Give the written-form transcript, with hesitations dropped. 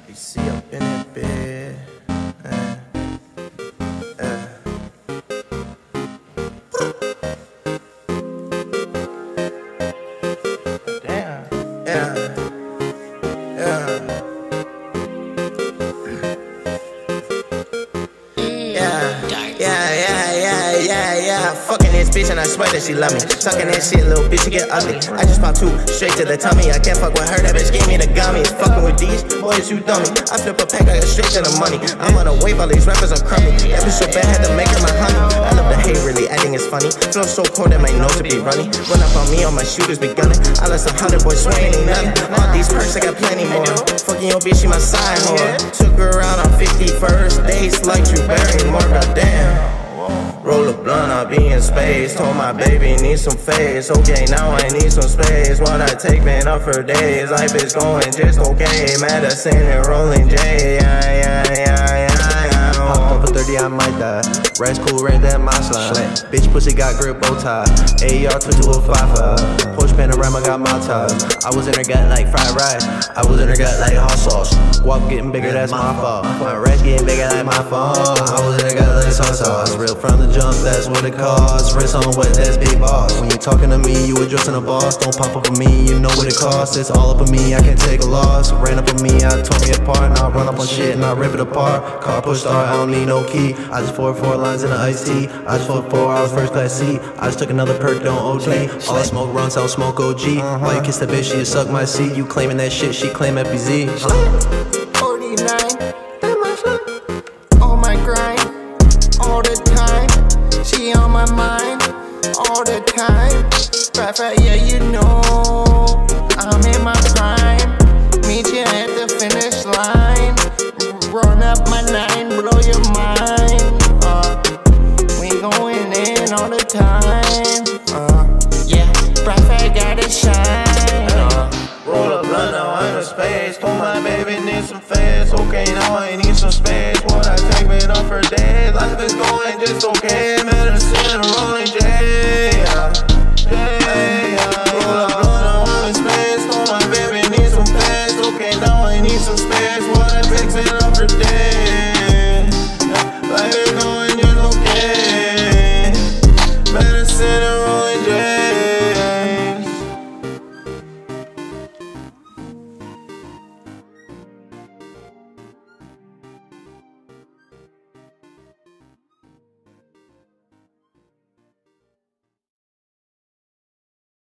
See up in that bed. Damn. Yeah. Fucking this bitch and I swear that she love me. Sucking that shit, little bitch, she get ugly. I just popped 2 straight to the tummy. I can't fuck with her, that bitch gave me the gummies. Fucking with these boys, you dummy. I flip a pack, I get straight to the money. I'm on a wave, all these rappers are crummy. That bitch so bad, had to make her my honey. I love the hate, really acting is funny. Flow so cold that my nose would be running. Run up on me, all my shooters be gunning. I let some 100 boys swing, ain't nothing. All these perks, I got plenty more. Fucking your bitch, she my side whore. Took her out on 51st dates like Drew Barrymore, goddamn. Roll a blunt, I'll be in space. Told my baby need some face. Okay, now I need some space. What I take been up for days. Life is going just okay. Medicine and rolling J. Pop up for 30, I might die. Rats cool, ran that my slime. Bitch pussy got grip bow tie. AR 2255. Porsche panorama got my ties. I was in her gut like fried rice. I was in her gut like hot sauce. Guap getting bigger, that's my fault. My rats getting bigger like my phone. I was in her gut like sauce sauce. Real from the jump, that's what it costs. Wrist on what, that's big boss. When you talking to me, you addressing a boss. Don't pop up on me, you know what it costs. It's all up on me, I can't take a loss. Ran up on me, I tore me apart. Now I run up on shit and I rip it apart. Car push start, I don't need no key. I just 4 lines in an iced tea. I just 4 I was first class C. I just took another perk, don't OD. All I smoke runs, I don't smoke OG. Why you kiss that bitch, she suck my seed. You claiming that shit, she claim FBZ. 49, that my slut. On my grind, all the time. She on my mind, all the time. Fat, yeah, you know I'm in my prime. Meet you at the finish line. Run up my 9, blow your mind. We going in all the time.